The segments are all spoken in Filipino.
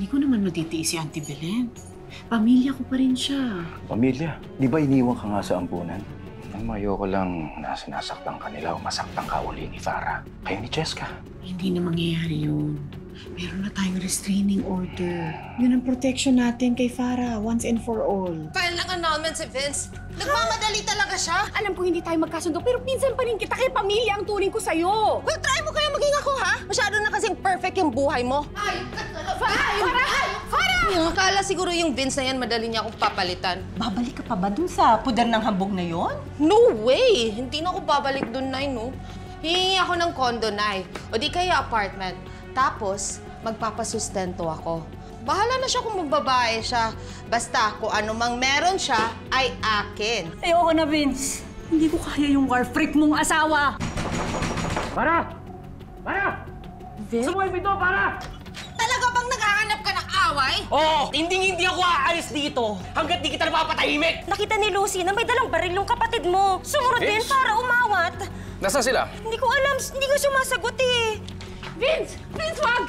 ko naman matitiis si Auntie Belen. Pamilya ko pa rin siya. Pamilya? Di ba iniwan ka nga sa ampunan? Ang ayoko lang na sinasaktan ka nila o masaktan ka uli ni Farah. Kayo ni Cheska. Hindi na mangyayari yun. Meron na tayong restraining order. Yun ang protection natin kay Farah, once and for all. File ng annulment si Vince. Nagmamadali talaga siya. Alam ko hindi tayo magkasundo, pero pinsan pa rin kita kay pamilya ang turing ko sa'yo. Well, try mo kaya maging ako, ha? Masyado na kasing perfect yung buhay mo. Ay! Farah! Akala siguro yung Vince na yan, madali niya akong papalitan. Babalik ka pa ba dun sa puder ng hambog na yon? No way! Hindi na ako babalik dun, Nay, no? Hihingi ako ng condo, Nay. O di kaya apartment. Tapos, magpapasustento ako. Bahala na siya kung magbabae siya. Basta kung ano mang meron siya, ay akin. Ayoko na, Vince. Hindi ko kaya yung war freak mong asawa. Para! Para! Vince? Sumuhay ito, para! Talaga bang naghahanap ka ng away? Oo! Hindi ako aalis dito hanggat di kita napapatahimik! Nakita ni Lucy na may dalang baril yung kapatid mo. Sumunod din para umawat. Nasaan sila? Hindi ko alam, hindi ko sumasagot eh. Vince! Vince, wag!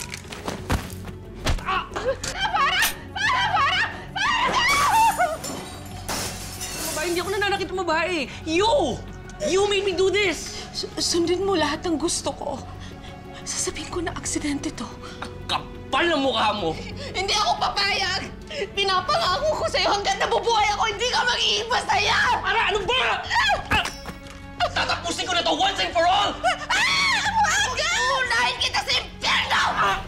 Babae, hindi ako nananakit ng babae. You! You made me do this! Sundin mo lahat ng gusto ko. Sasabihin ko na aksidente to. Kapal ng mukha mo! Hindi ako papayag! Pinapangako ko sa'yo hanggang nabubuhay ako, hindi ka mag-iiba saya! Para, ano ba? Tatapusin ko na to once and for all! Umaga! Unahin kita sa impyerno!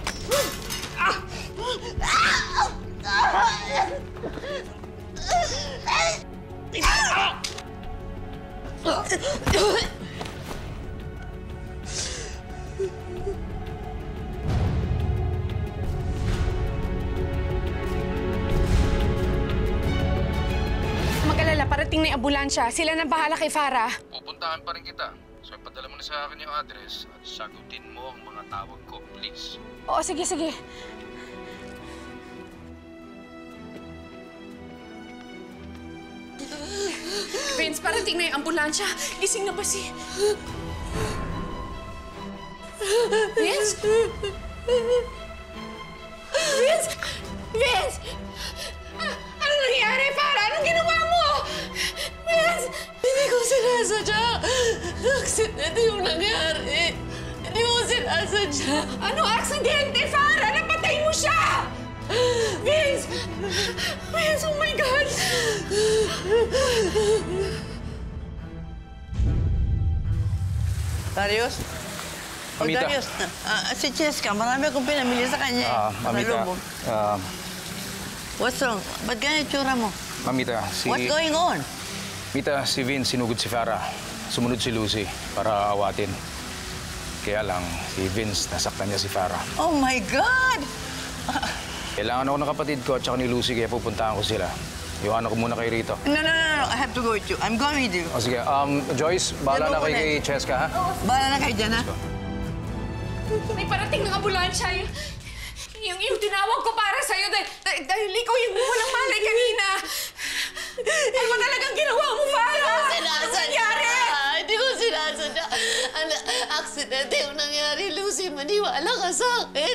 Mag-alala, parating na yung ambulansya. Sila nang bahala kay Farah. Pupuntahan pa rin kita. So, ipadala mo na sa akin yung address at sagutin mo ang mga tawag ko, please. Oo, sige, sige. Vince, parating na yung ambulansya. Gising na ba si... Vince? Vince! Vince! Ano nangyari, Farah? Anong ginawa mo? Vince! Hindi ko sinasadya. Aksidente yung nangyari. Hindi ko sinasadya. Ano aksidente, Farah? Napatay mo siya! Vince! Vince, oh my God! Darius? Mamita. Darius, si Cheska, marami akong pinamili sa kanya. Mamita. What's wrong? Ba't ganyan itsura mo? Mamita, What's going on? Mita, si Vince sinugod si Farah. Sumunod si Lucy para awatin. Kaya lang, si Vince nasaktan niya si Farah. Oh my God! Kailangan ako ng kapatid ko at saka ni Lucy kaya pupuntahan ko sila. Iwanan ko muna kayo rito. No. I have to go with you. I'm going with you. O sige, Joyce, bahala na kayo kay Cheska, ha? Bahala na kayo dyan, ha? May parating ng ambulansya. Yung tinawag ko para sa'yo dahil ikaw yung walang malay kanina. Ano ba talagang ginawa mo, Farah? Ano nangyari? Hindi ko sinasadya. Aksidente yung nangyari, Lucy. Maniwala ka sa akin.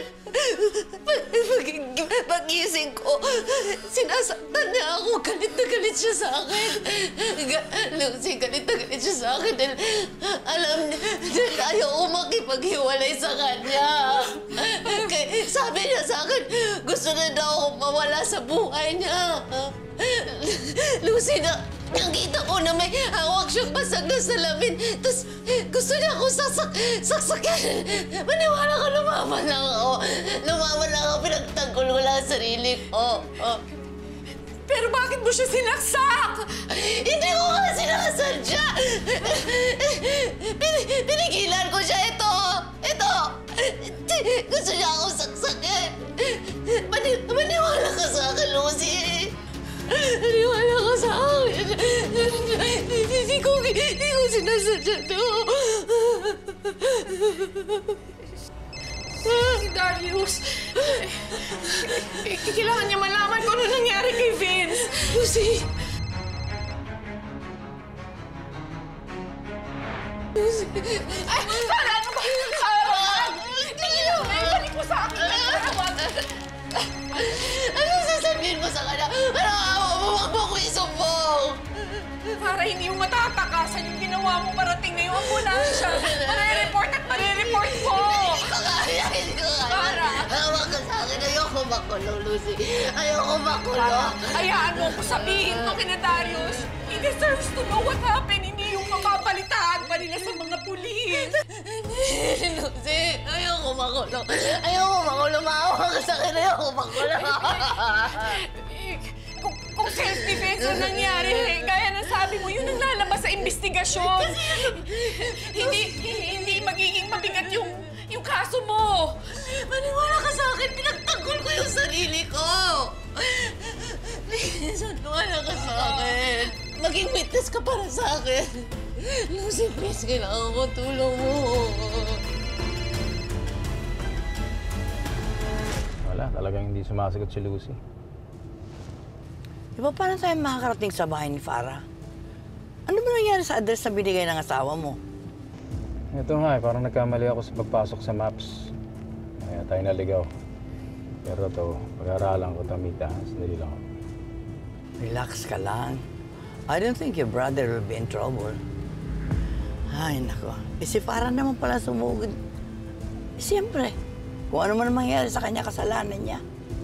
Pag-gising ko, sinasaktan niya ako. Galit na galit siya sa akin. Lucy, galit na galit siya sa akin dahil alam niya ayaw ko makipaghiwalay sa kanya. Sabi niya sa akin, gusto na daw akong mawala sa buhay niya. Lucy, nakita ko na may hawak siyang basag na salamin. Tapos gusto niya akong saksakin. Maniwala ka, lumaban lang ako. Lumaban lang ako, pinagtanggol ko lang ang sarili ko. Pero bakit mo siya sinaksak? Hindi ko nga sinasadya. Pinigilan ko siya. Ito. Gusto niya akong saksakin. Maniwala ka sa akin, Lucy. Maniwala ka sa akin. Hindi ko sinasadya to. Darius, kailangan niya malaman kung ano nangyari kay Vince. Lucy. Ay, Farah, ano ba? Farah! Tingin mo, balik mo sa akin. Ano sasabihin mo sa kanya? Huwag mo ko isumbong! Para hindi mo matatakasan yung ginawa mo parating na yung ambulansya. Marereport at marereport ko! Hindi ko kaya! Para! Hawak ka sa akin. Ayoko makulong, Lucy. Ayoko makulong. Hayaan mo ko sabihin to kina Darius. He deserves to know what happened. Hindi yung mapapalitaan pa nila sa mga pulis. Lucy, ayoko makulong. Ayoko makulong. Maawa ka sa akin. Ayoko makulong. Kung self-defense ang nangyari, gaya ng sabi mo, yun ang lalabas sa investigasyon. Hindi magiging mabigat yung kaso mo. Maniwala ka sa akin. Pinagtanggol ko yung sarili ko. Please, maniwala ka sa akin. Maging witness ka para sa akin. Lucy, please, kailangan ko tulong mo. Wala, talagang hindi sumasagot si Lucy. Di ba paano tayo makakarating sa bahay ni Farah? Ano ba nangyari sa address na binigay ng asawa mo? Ito nga parang nagkamali ako sa pagpasok sa maps. Kaya tayo naligaw. Pero to, pag-aaralan ko, Tamita. Sandali lang ako. Relax ka lang. I don't think your brother will be in trouble. Ay, nako. Si Farah naman pala sumugod. Siyempre, kung ano man mangyari sa kanya, kasalanan niya.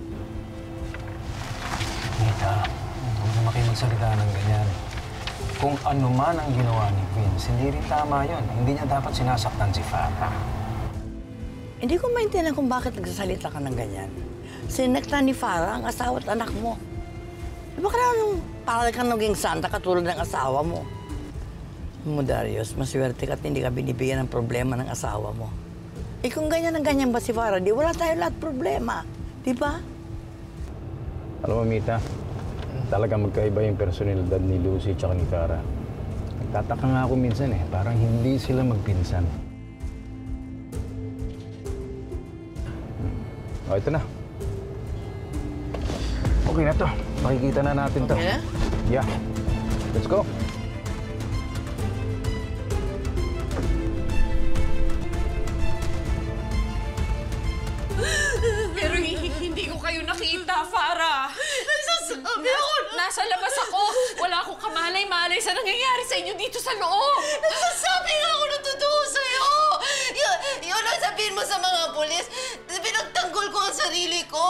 Tamita, huwag naman kayo magsalita ng ganyan. Kung ano man ang ginawa ni Vince, hindi rin tama yun. Hindi niya dapat sinasaktan si Farah. Hindi ko maintindihan kung bakit nagsasalita ka ng ganyan. Sinektan ni Farah ang asawa at anak mo. Di ba kailangan para kang naging santa katulad ng asawa mo? Darius, maswerte ka at hindi ka binibigyan ng problema ng asawa mo. Eh kung ganyan ang ganyan ba si Farah, di wala tayo lahat problema. Di ba? Alam mo, Mita, talagang magkaiba yung personalidad ni Lucy at ni Farah. Nagtataka nga ako minsan parang hindi sila magpinsan. O, ito na. Okay na to. Makikita na natin to. Okay na? Yeah. Let's go. Pero hindi ko kayo nakita, Farah. Nagsasabi ako na... Nasa labas ako. Wala akong kamalay-malay sa nangyayari sa inyo dito sa loob. Nagsasabi nga ako na totoo sa'yo! Yun ang sabihin mo sa mga pulis. Pinagtanggol ko ang sarili ko.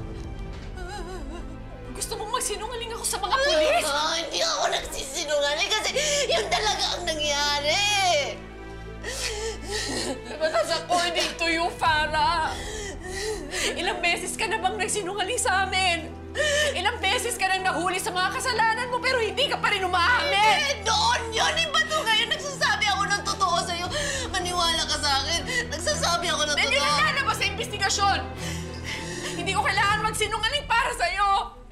Gusto mong magsinungaling ako sa mga pulis? Hindi ako nagsisinungaling kasi yun talaga ang nangyari. But that's according to you, Farah. Ilang beses ka na bang nagsinungaling sa amin? Ilang beses ka nang nahuli sa mga kasalanan mo pero hindi ka pa rin umaamin? Noon yun! Iba to ngayon. Nagsasabi ako ng totoo sa'yo. Maniwala ka sa akin. Nagsasabi ako ng Hindi totoo. na lalabas sa investigasyon. Hindi ko kailangan magsinungaling para sa'yo.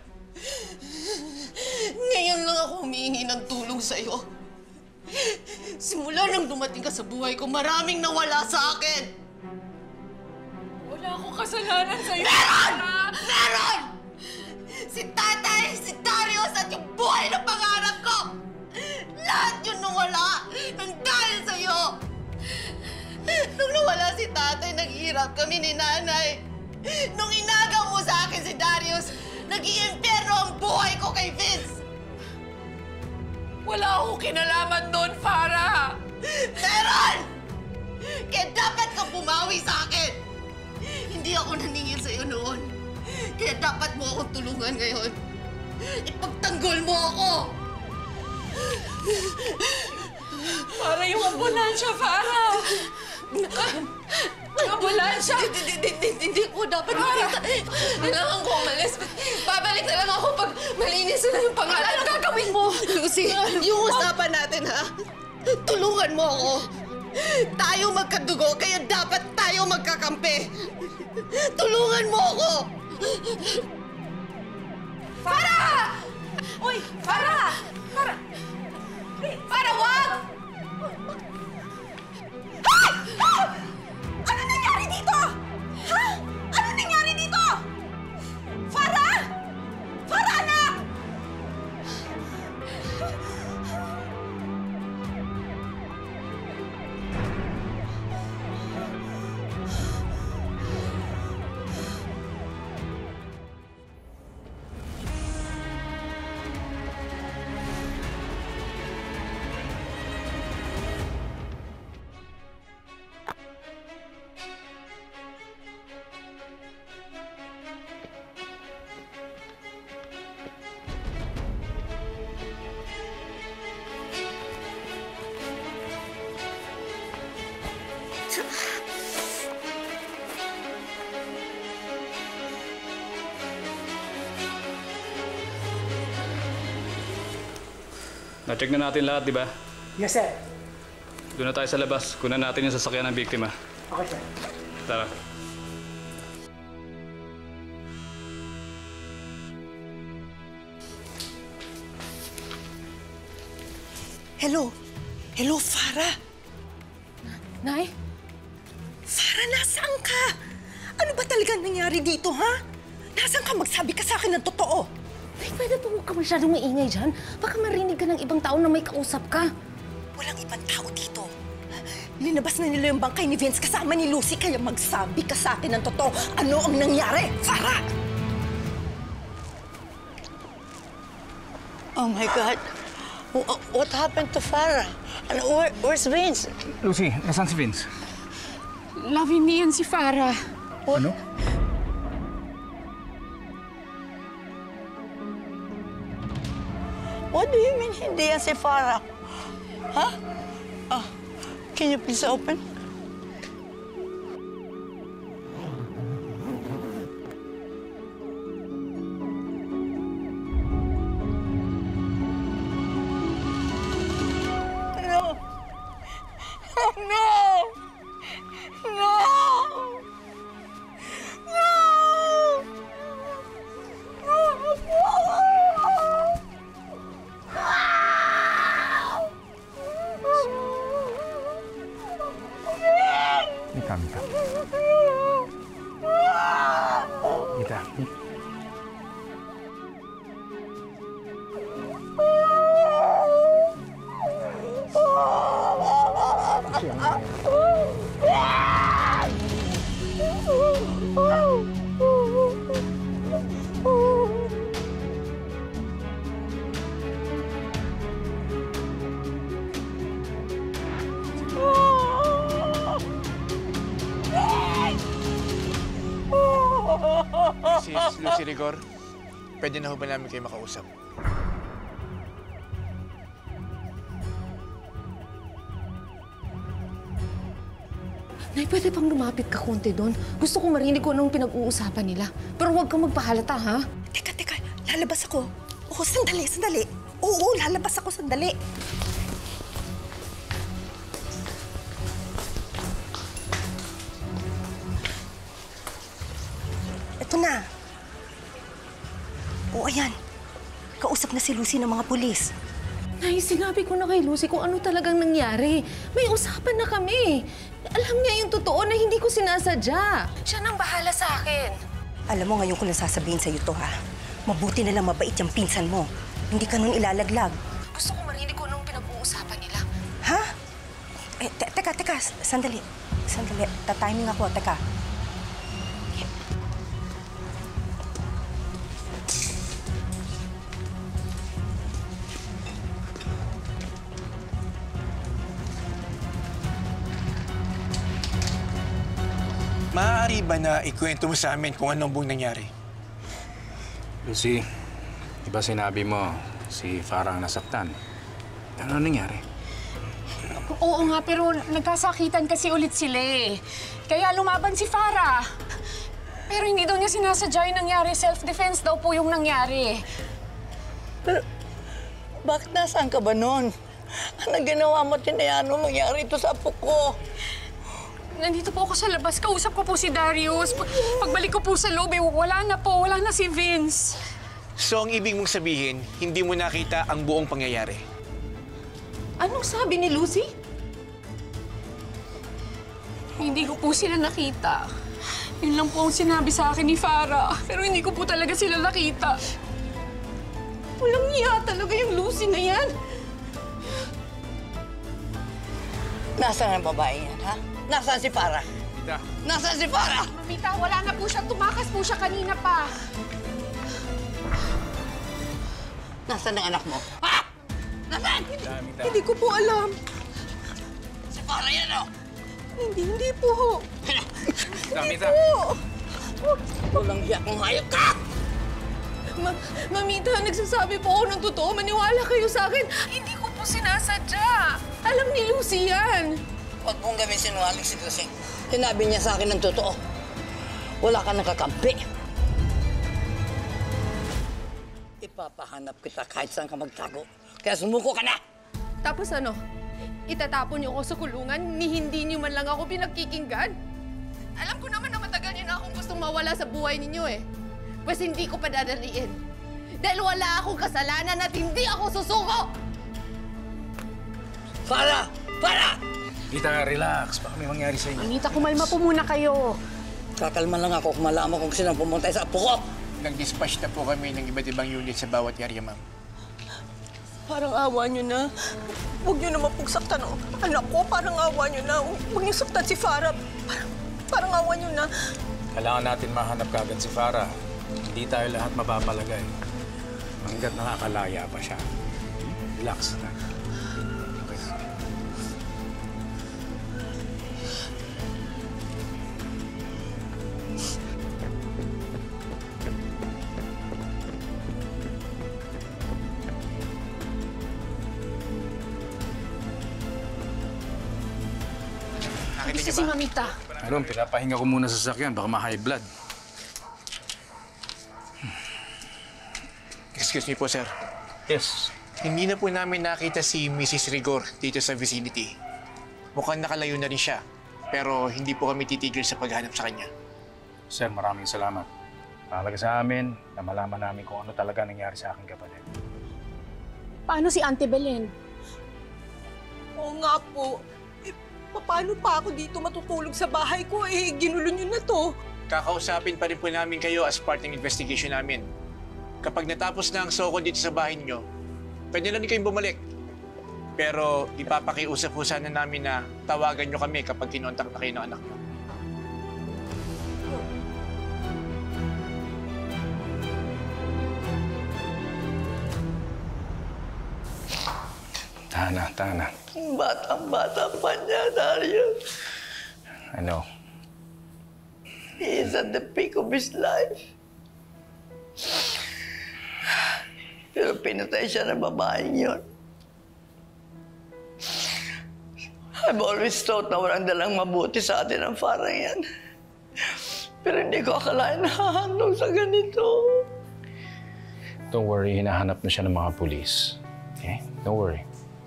Ngayon lang ako humihingi ng tulong sa'yo. Simula nang dumating ka sa buhay ko, maraming nawala sa akin. Wala akong kasalanan sa'yo. Meron! Farah. Meron! Si tatay, si Darius at yung buhay na pangarap ko! Lahat yun nawala nang dahil sa'yo! Nung nawala si tatay, naghihirap kami ni nanay. Nung inagaw mo sa akin si Darius, nag-iimpyerno ang buhay ko kay Vince! Wala akong kinalaman doon, Farah. Meron! Kaya dapat kang bumawi sa akin! Hindi ako naningil sa'yo noon. Kaya dapat mo akong tulungan ngayon. Ipagtanggol mo ako! Para yung ambulansya, Farah. Ang ambulansya. Hindi ko dapat makita. Kailangan ko umalis. Babalik na lang ako pag malinis na yung pangalan. Ano gagawin mo? Lucy, yung usapan natin, ha? Tulungan mo ako. Tayo magkadugo, kaya dapat tayo magkakampi. Tulungan mo ako! Farah! Uy, Farah! Farah! Farah, wag! Ay! Ah! Ano nangyari dito? Ha? Ano nangyari dito? Farah! Farah, anak! Na-check na natin lahat, di ba? Yes, sir. Doon na tayo sa labas. Kunan natin yung sasakyan ng biktima. Okay, sir. Tara. Hello? Hello, Farah? Nay? Farah, nasaan ka? Ano ba talagang nangyari dito, ha? Nasaan ka? Magsabi ka sa akin ng totoo. Nay, pwede po huwag ka masyadong maingay dyan. Baka marinig ka ng ibang tao na may kausap ka. Walang ibang tao dito. Linabas na nila yung bangkay ni Vince kasama ni Lucy, kaya magsabi ka sa akin ng totoo. Ano ang nangyari, Farah? Oh my God. What happened to Farah? And where's Vince? Lucy, nasaan si Vince? Love ni yan si Farah. Ano? What do you mean hindi yan si Farah? Huh? Can you please open? No! Oh, no! No! Mita. Mita. Mrs. Lucy Rigor, pwede na ho ba namin kayo makausap? Nay, pwede pang lumapit ka konti doon. Gusto kong marinig ko anong pinag-uusapan nila. Pero huwag kang magpahalata, ha? Teka. Lalabas ako. Oo, sandali. Oo, lalabas ako, sandali. Ito na. Oo, ayan. Kausap na si Lucy ng mga pulis. Nay, sinabi ko na kay Lucy kung ano talagang nangyari. May usapan na kami. Alam niya yung totoo na hindi ko sinasadya. Siya nang bahala sa akin. Alam mo, ngayon ko lang sasabihin sa'yo to, ha? Mabuti na lang mabait yung pinsan mo. Hindi ka nun ilalaglag. Gusto ko marinig ko anong pinag-uusapan nila. Ha? Teka. Sandali. Tatiming ako, teka. Maaari ba na ikwento mo sa amin kung anong buong nangyari? Lucy, di ba sinabi mo si Farah ang nasaktan? Ano nangyari? Oo nga, pero nagkasakitan kasi ulit sila eh. Kaya lumaban si Farah. Pero hindi daw niya sinasadya yung nangyari. Self-defense daw po yung nangyari. Pero, bakit nasaan ka ba nun? Anong ginawa mo, tinayaan mo mangyari ito sa apo ko? Nandito po ako sa labas. Kausap ko po si Darius. Pagbalik ko po sa loob, wala na si Vince. So, ang ibig mong sabihin, hindi mo nakita ang buong pangyayari? Anong sabi ni Lucy? Hindi ko po sila nakita. Yun lang po ang sinabi sa akin ni Farah. Pero hindi ko po talaga sila nakita. Walang iya talaga yung Lucy na yan. Nasaan ang babae yan, ha? Nasaan si Farah? Mita. Nasaan si Farah? Mamita, wala na po siya. Tumakas po siya kanina pa. Nasaan ang anak mo? Ha? Nasaan? Hindi ko po alam. Si Farah yan, oh! Hindi po. Mita. Walang hiyak mong hayop ka! Mamita, nagsasabi po ako ng totoo. Maniwala kayo sa akin. Hindi ko po sinasadya. Alam ni Lucy yan. Huwag mong gawin sinungaling si Lucy. Sinabi niya sa akin ng totoo. Wala ka nakakampi. Ipapahanap kita kahit saan ka magtago. kaya sumuko ka na! Tapos ano? Itatapon niyo ako sa kulungan ni hindi niyo man lang ako pinagkikinggan? Alam ko naman na matagal niyo na akong gustong mawala sa buhay ninyo eh. Pues hindi ko pa dadaliin. Dahil wala akong kasalanan at hindi ako susuko! Farah! Farah! Mita, relax. Baka may mangyari sa inyo. Anita, kumalma po muna kayo. Kakalma lang ako kung malaman kung sino pumunta sa apo ko. Nag-dispatch na po kami ng iba't ibang unit sa bawat area, ma'am. Parang awa nyo na. Huwag nyo naman pong saktan ang anak ko. Parang awa nyo na. Huwag nyo saktan si Farah. Parang awa nyo na. Kailangan natin mahanap kagad si Farah. Hindi tayo lahat mapapalagay. Hanggat nakakalaya pa siya. Relax na. Okay. Nakita Si Mamita. Alam, pinapahinga ko muna sa sasakyan. Baka ma-high blood. Excuse me po, sir. Yes. Hindi na po namin nakita si Mrs. Rigor dito sa vicinity. Mukhang nakalayo na rin siya. Pero hindi po kami titigil sa paghanap sa kanya. Sir, maraming salamat. Mahalaga sa amin na malaman namin kung ano talaga nangyari sa aking kapatid. Paano si Auntie Belen? Oo nga po. Paano pa ako dito matutulog sa bahay ko? Ginulo nyo na to. Kakausapin pa rin po namin kayo as part ng investigation namin. Kapag natapos na ang soko dito sa bahay niyo, pwede na rin kayong bumalik. Pero ipapakiusap po sana namin na tawagan niyo kami kapag kinontak na kayo ng anak niyo. Tana. Batang-bata pa niya, Darius. I know. He is at the peak of his life. Pero pinatay siya ng babaeng yun. I've always thought na walang dalang mabuti sa atin ang Farah yan. Pero hindi ko akalain na hahantong sa ganito. Don't worry, hinahanap na siya ng mga pulis. Okay? Don't worry.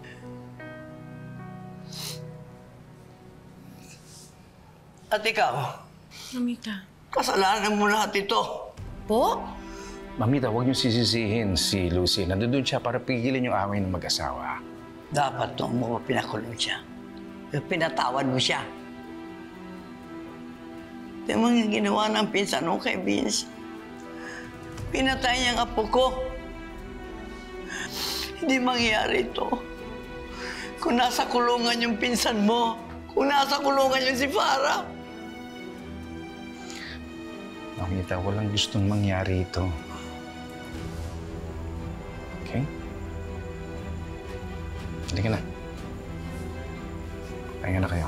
At ikaw, Mamita. kasalanan mo lahat ito. Po? Mamita, huwag niyo sisisihin si Lucy. Nandun siya para pigilin yung away ng mag-asawa. Dapat nung mo pinakulong siya. Pinatawad mo siya. Ito mga ginawa ng pinsan mo kay Vince. Pinatay niya ang apo ko. Hindi mangyayari ito. Kung nasa kulungan yung pinsan mo, kung nasa kulungan yung si Farah. Mamita, walang gustong mangyari ito. Okay? Halika na. Pahinga na kayo.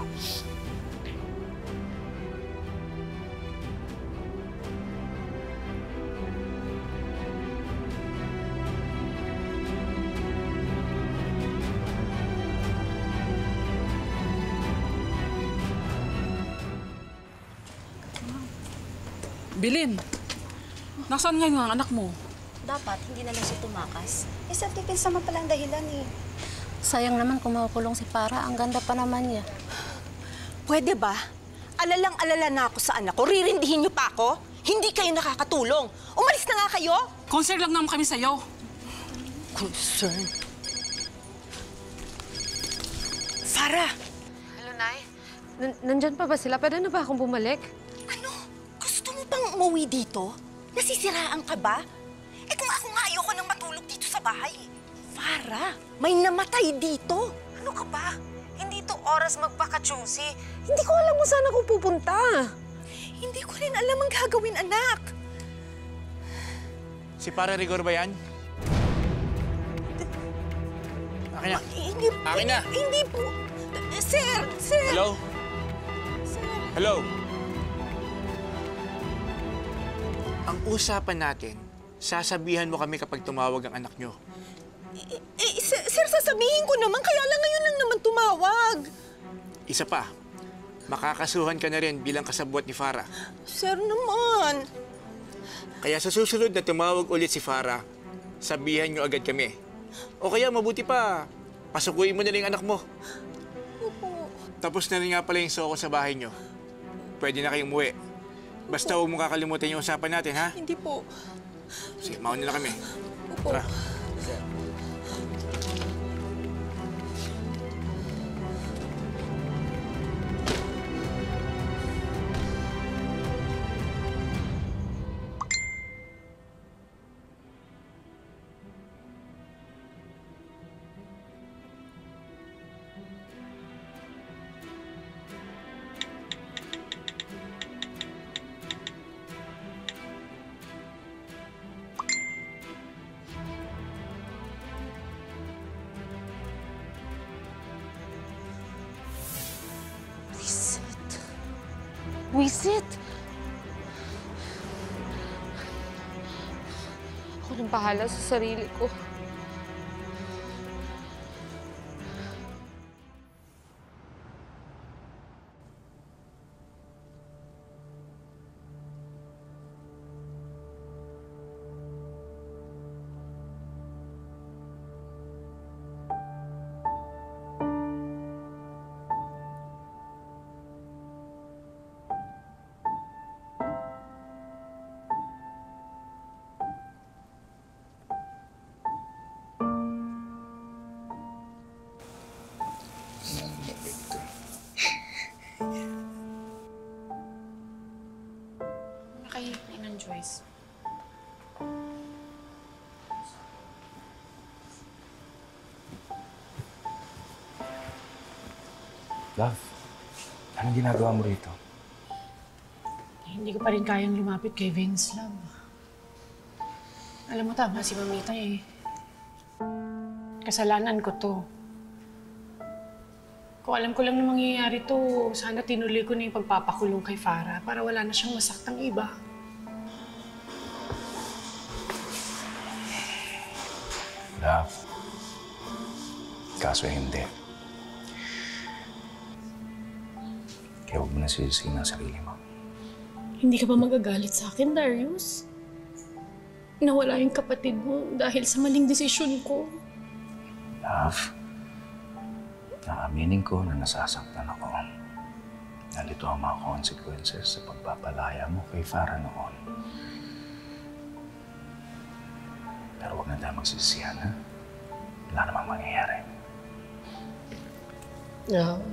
Bilin, nasaan ngayon ang anak mo? Dapat, hindi na lang siya tumakas. Self-defense naman pala ang dahilan eh. Sayang naman kung makukulong si Farah. Ang ganda pa naman niya. Pwede ba? Alalang-alala na ako sa anak ko. Ririndihin niyo pa ako? Hindi kayo nakakatulong. Umalis na nga kayo. Concern lang naman kami sa'yo. Concern? Farah! Hello, Nay? Nandyan pa ba sila? Pwede na ba akong bumalik? Gusto mo bang umuwi dito? Nasisiraan ka ba? Eh kung ako nga ayoko nang matulog dito sa bahay. Farah, may namatay dito. Ano ka ba? Hindi to oras magpaka-choosy. Hindi ko alam kung saan ako pupunta. Hindi ko rin alam ang gagawin, anak. Si Farah Rigor ba yan? Akin na. Hindi po. Akin na. Hindi po. Sir! Hello? Hello? Ang usapan natin, sasabihan mo kami kapag tumawag ang anak nyo. Sir, sasabihin ko naman, kaya lang ngayon lang naman tumawag. Isa pa, makakasuhan ka na rin bilang kasabwat ni Farah. Sir naman. Kaya sa susunod na tumawag ulit si Farah, sabihan nyo agad kami O kaya mabuti pa, pasukuin mo na lang yung anak mo. Opo. Tapos na rin nga pala yung soko sa bahay nyo. Pwede na kayong umuwi. Basta huwag mong kakalimutan yung usapan natin, ha? Hindi po. Sige, mauna na kami. Opo. Tara. Wisit! Ako nang bahala sa sarili ko. Nakahihintay ng Joyce. Love, anong ginagawa mo rito? Hindi ko pa rin kayang lumapit kay Vince, love. Alam mo, tama si Mamita eh. Kasalanan ko to. Kung alam ko lang na mangyayari to, sana tinuloy ko na yung pagpapakulong kay Farah para wala na siyang masaktang iba. Love, kaso hindi. Kaya huwag mo na sisisihin ang sarili mo. Hindi ka ba magagalit sa akin, Darius? Nawala yung kapatid mo dahil sa maling desisyon ko. Love, naaminin ko na nasasaktan ako. Nalito ang mga consequences sa pagpapalaya mo kay Farah noon. Pero huwag na tayo magsisisihan, ha? Wala namang mangyayari. No.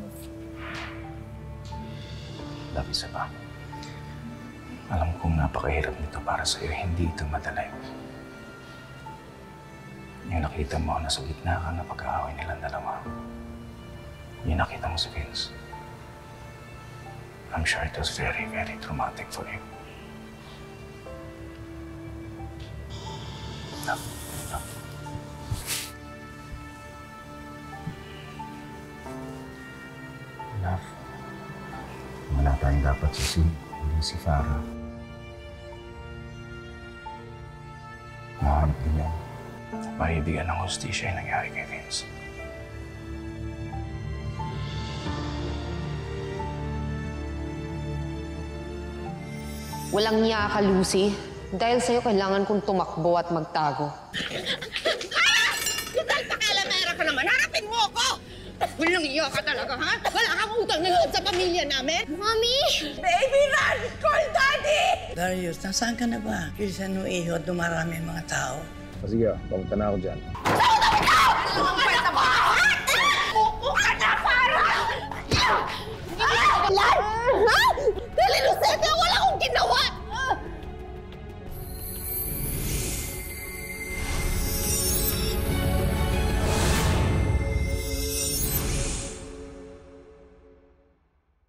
Love, isa pa. Alam kong napakahirap nito para sa'yo. Hindi ito madali. Yung nakita mo, nasa gitna ka na pag-aaway nilang dalawa. Yung nakita mo si Vince. I'm sure it was very, very traumatic for you. Love, love. Love, wala tayong dapat sisihin, hindi si Farah. Mahanap din yan. Mabibigyan ng hustisya yung nangyari kay Vince. Walang niya ka, Lucy. Dahil sa'yo, kailangan kong tumakbo at magtago. Total pakalamera ka naman! Harapin mo ako! Walang iyo ka talaga, ha? Wala kang utang na loob sa pamilya namin? Mommy! Baby, run! Call Daddy! Darius, nasaan ka na ba? Kilisan mo ihot, dumarami ang mga tao. Sige, pamunta na ako dyan. Ano ang pwesta mo?